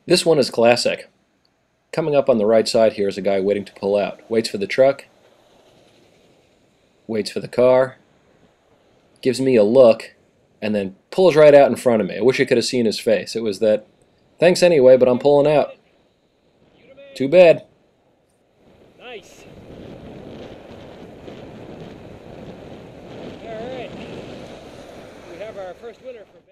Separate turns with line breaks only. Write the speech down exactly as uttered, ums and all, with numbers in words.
This one is classic. Coming up on the right side here is a guy waiting to pull out. Waits for the truck, waits for the car, gives me a look, and then pulls right out in front of me. I wish I could have seen his face. It was that, thanks anyway, but I'm pulling out. Too bad.
Nice. All right. We have our first winner for